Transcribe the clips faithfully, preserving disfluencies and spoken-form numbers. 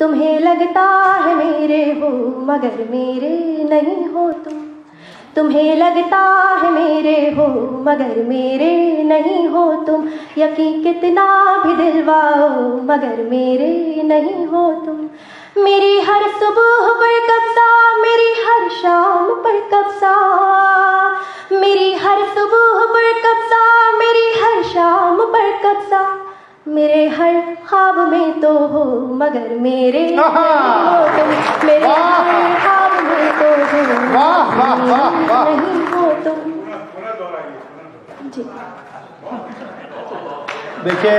तुम्हें लगता है मेरे हो मगर मेरे नहीं हो तुम। तुम्हें लगता है मेरे हो मगर मेरे नहीं हो तुम। यकीन कितना भी दिलवाओ मगर मेरे नहीं हो तुम। मेरी हर सुबह पर कब्जा मेरी हर शाम पर कब्जा। मेरी हर सुबह पर कब्जा मेरी हर शाम पर कब्जा। मेरे हर ख्वाब में तो हो मगर मेरे नहीं हो तुम। मेरे हर ख्वाब में तो हो नहीं हो तुम। जी देखिए,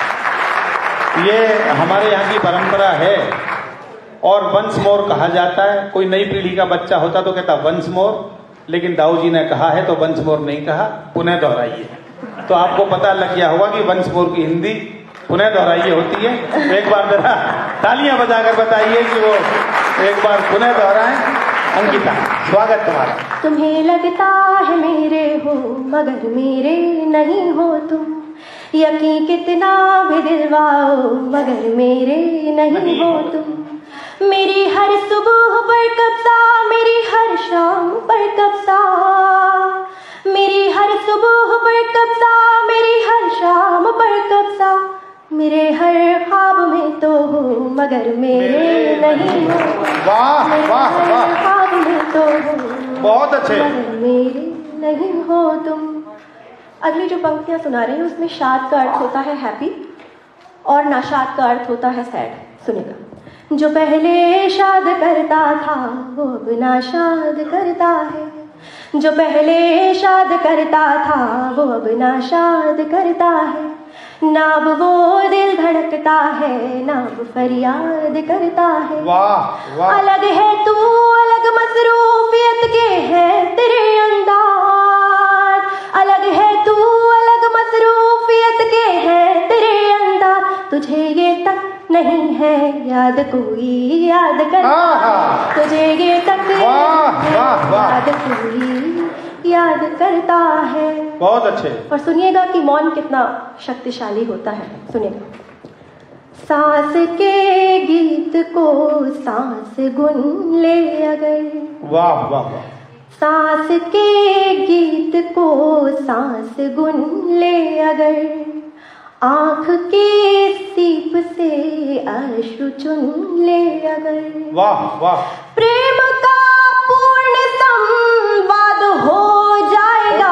ये हमारे यहाँ की परंपरा है और वंस मोर कहा जाता है। कोई नई पीढ़ी का बच्चा होता तो कहता वंस मोर, लेकिन दाऊ जी ने कहा है तो वंस मोर नहीं कहा, पुनः दोहराइए। तो आपको पता लग गया होगा कि वंस मोर की हिंदी पुनः दोहराइए होती है। तो एक बार जरा तालियां बजाकर बताइए कि वो एक बार पुनः दोहराएं। अंकिता, स्वागत तुम्हारा। तुम्हें लगता है मेरे हो मगर मेरे नहीं हो तुम। यकीन कितना भी दिलवाओ मगर मेरे नहीं हो तुम। मेरी हर सुबह पर कब्जा मेरी हर शाम पर कब्जा। मेरी हर सुबह पर कब्जा मेरी हर शाम पर कब्जा। मेरे हर ख्वाब में तो हो मगर मेरे नहीं हो। वाह वाह वाह, ख्वाब में तो हो बहुत अच्छे, मगर मेरे नहीं हो तुम। अगली जो पंक्तियां सुना रही हूँ उसमें शाद का अर्थ होता है हैप्पी और नाशाद का अर्थ होता है सैड। सुनेगा। जो पहले शाद करता था वो अब नाशाद करता है। जो पहले शाद करता था वो अब नाशाद करता है। ना अब वो दिल धड़कता है ना अब फरियाद करता है। वाह वाह, अलग है तू अलग मसरूफियत के है तेरे अंदाज। अलग है तू अलग मसरूफियत के है तेरे अंदाज। तुझे ये तक नहीं है याद कोई याद करता। तुझे ये तक वाह वाह वाह, याद कोई याद करता है। बहुत अच्छे। और सुनिएगा कि मौन कितना शक्तिशाली होता है। सुनिएगा। सांस के गीत को सांस गुन ले अगर। वाह वाह वाह, सांस के गीत को सांस गुन ले अगर। आंख के सीप से अश्रु चुन ले अगर। वाह वाह, प्रेम का पूर्ण संवाद हो जाएगा।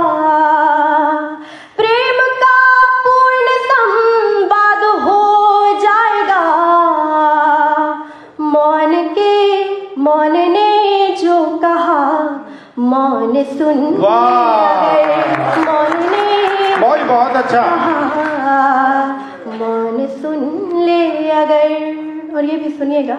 प्रेम का पूर्ण संवाद हो जाएगा। मौन के मौन ने जो कहा मौन सुन। वाह, मौन ने बहुत बहुत अच्छा, मौन सुन ले अगर। और ये भी सुनिएगा।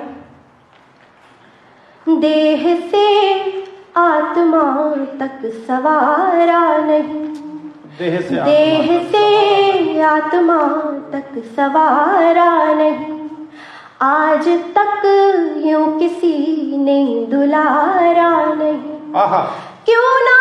देह से आत्मा तक सवारा नहीं। देह से देह से आत्मा तक सवारा नहीं। आज तक यूं किसी ने दुलारा नहीं। आहा, क्यों ना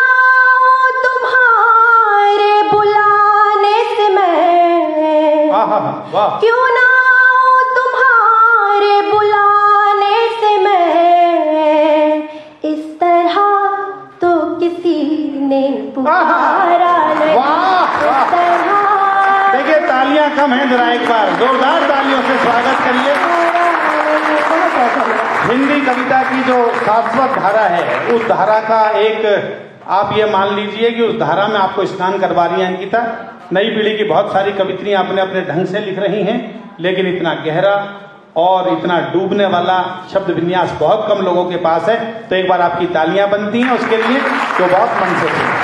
तुम्हारे बुलाने से मैं। आहा, वाह, क्यों ना तुम्हारे बुलाने से मैं। इस तरह तो किसी ने पुकारा नहीं। वाह वाह, इस तरह। देखिए तालियां कम हैं, जरा एक बार जोरदार तालियों से स्वागत करिए। हिंदी कविता की जो शाश्वत धारा है उस धारा का एक, आप ये मान लीजिए कि उस धारा में आपको स्नान करवा रही है अंकिता। नई पीढ़ी की बहुत सारी कवित्रियां अपने अपने ढंग से लिख रही हैं, लेकिन इतना गहरा और इतना डूबने वाला शब्द विन्यास बहुत कम लोगों के पास है। तो एक बार आपकी तालियां बनती हैं उसके लिए, तो बहुत मन से सुनिए।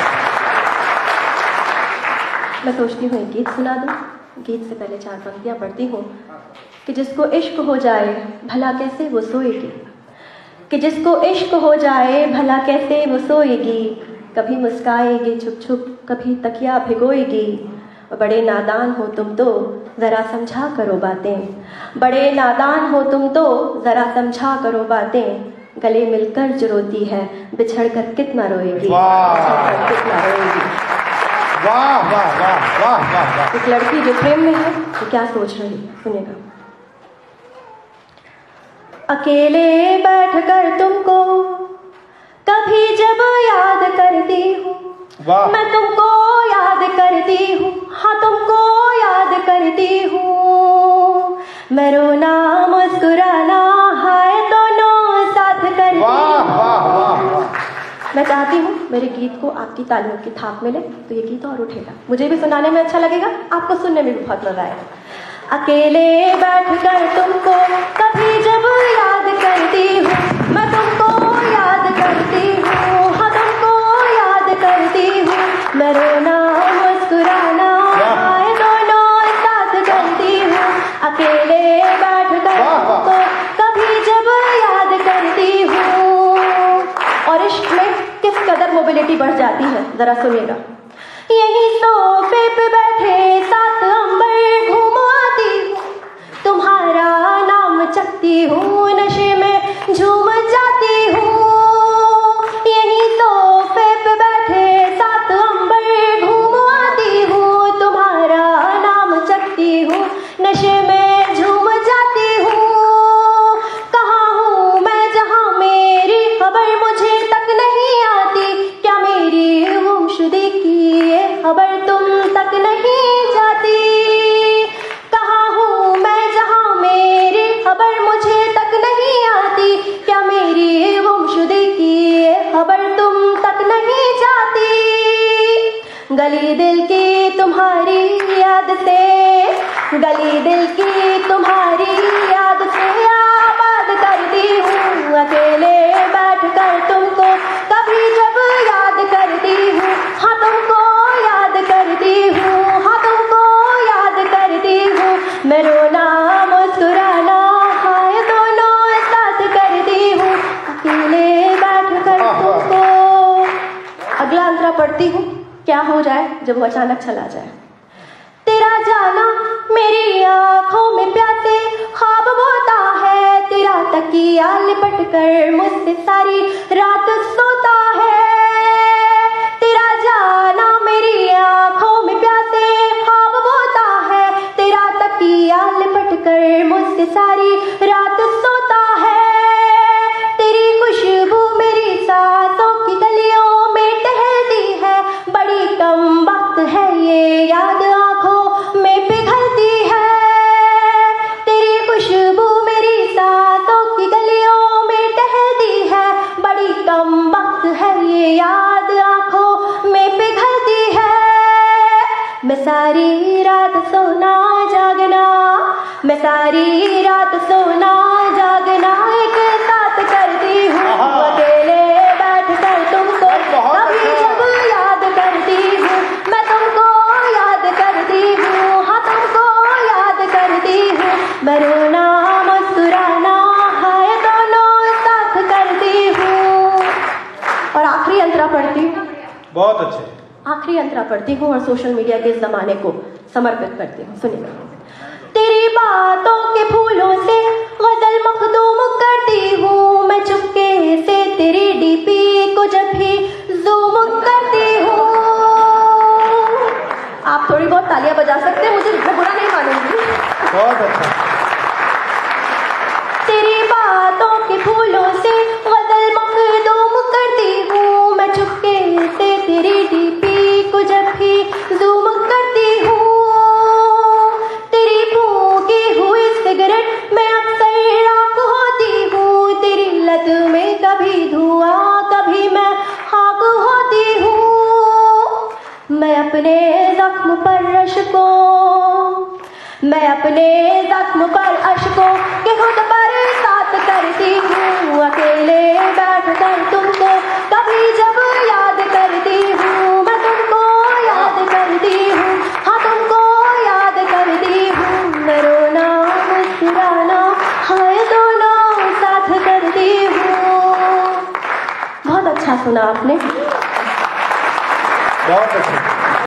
मैं सोचती हूँ एक गीत सुना दूँ। गीत से पहले चार पंक्तियाँ पढ़ती हूँ कि जिसको इश्क हो जाए भला कैसे वो सोएगी। कि जिसको इश्क हो जाए भला कैसे वो सोएगी। कभी मुस्काएगी छुप छुप कभी तकिया भिगोएगी। बड़े नादान हो तुम तो ज़रा समझा करो बातें। बड़े नादान हो तुम तो ज़रा समझा करो बातें। गले मिलकर जो रोती है बिछड़ कर कितना रोएगी। कितना रोएगी। वाह वाह वाह वाह वाह वाह। एक लड़की जो प्रेम में है वो क्या सोच रही है, सुनेगा। अकेले बैठकर तुमको कभी जब याद करती हूँ, मैं तुमको याद करती हूँ, हाँ तुमको याद करती हूँ। मैं रोना मुस्कुराना हाय दोनों साथ करती हूँ। मैं चाहती हूँ मेरे गीत को आपकी तालियों की थाप मिले तो ये गीत और उठेगा, मुझे भी सुनाने में अच्छा लगेगा, आपको सुनने में भी बहुत मजा आएगा। अकेले बैठकर तुमको कभी जब याद करती हूँ, मैं तुमको याद करती हूँ, हाँ तुमको याद करती हूँ। मैं रोना मुस्कुराना हाय दोनों साथ करती हूँ। अकेले बैठकर तुमको कभी जब याद करती हूँ। और इश्क में किस कदर मोबिलिटी बढ़ जाती है जरा सुनिएगा। यही सोफे पे बैठे साथ अंबर घूम आती हूँ, तुम्हारा नाम चखती हूँ, नशे में झूम जाती हूँ। यही सोफे पे बैठे साथ अंबर घूम आती हूँ, तुम्हारा नाम चखती हूँ, नशे में झूम जाती हूँ। कहाँ हूँ मैं जहाँ मेरी खबर मुझे तक नहीं आती, क्या मेरी गुमशुदगी की ये खबर तुम तक नहीं जाती। कहाँ हूँ मैं जहाँ मेरी खबर मुझे तक नहीं आती, क्या मेरी गुमशुदगी की ये खबर तुम तक नहीं जाती। गली दिल की तुम्हारी याद से, गली दिल की तुम्हारी याद से आबाद करती हूँ। अकेले बैठकर तुमको कभी जब याद करती हूँ, हाँ तुमको याद करती हूँ, हाँ तुमको याद करती हूँ। मैं रोना मुस्कुराना हाय दोनों साथ करती हूँ। अकेले बैठकर तुमको। अगला अंतरा पढ़ती हूँ, क्या हो जाए जब वो अचानक चला जाए। तेरा जाना मेरी आंखों में प्यासे ख्वाब बोता है, तेरा तकिया लिपट कर मुझसे सारी रात सोता है। तेरा जाना मेरी आंखों में प्यासे ख्वाब बोता है, तेरा तकिया लिपट कर मुझसे सारी रात सोता है। तेरी खुशबू मेरी सांसों की गलियों में टहलती है, बड़ी कम वक्त है ये याद आंखों में पिघलती है। तेरी खुशबू मेरी सांसों की गलियों में टहलती है, बड़ी कम वक्त है ये याद आंखों में पिघलती है। मैं सारी रात सोना जागना, मैं सारी रात सोना जागना एक साथ करती हूँ। अकेले बैठकर तुमको कभी जब याद करती हूँ, मैं तुमको याद करती हूँ, हाँ तुमको याद करती हूँ। मैं रोना मुस्कुराना हाय दोनों साथ करती हूँ। और आखिरी अंतरा पढ़ती हूँ, बहुत अच्छे। आखिरी अंतरा पढ़ती हूँ और सोशल मीडिया के इस जमाने को समर्पित करती हूँ। सुनिए। तेरी बातों के फूलों से गजल मखदूम करती हूँ, मैं चुपके से तेरी डीपी को जब भी जूम करती हूँ। आप थोड़ी बहुत तालियां बजा सकते हैं, मुझे मैं बुरा नहीं मानूंगी। बहुत अच्छा। तेरी बातों के फूलों से गजल मखदूम करती हूँ, मैं चुपके से तेरी डीपी को जब भी जूम करती हूँ। तेरी फूंकी हुई सिगरेट में अक्सर राख होती हूँ, तेरी लत में कभी धुआं कभी मैं खाक होती हूँ। मैं अपने जख्म पर अश्कों, मैं अपने जख्म पर अश्कों के खुद पर साथ करती हूँ। अकेले बैठकर तुमको कभी जब याद करती हूँ, मैं तुमको याद करती हूँ, हाँ तुमको याद करती हूँ। मैं रोना मुस्कुराना हाय दोनों साथ करती हूँ। बहुत अच्छा सुना आपने, बहुत अच्छा।